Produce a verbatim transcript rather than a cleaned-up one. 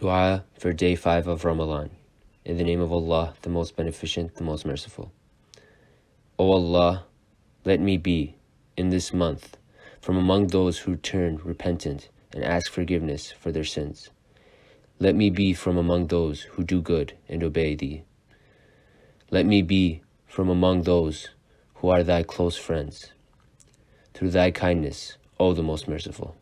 Dua for day five of Ramadan. In the name of Allah, the most beneficent, the most merciful. O Allah, let me be, in this month, from among those who turn repentant and ask forgiveness for their sins. Let me be from among those who do good and obey Thee. Let me be from among those who are Thy close friends. Through Thy kindness, O the most merciful.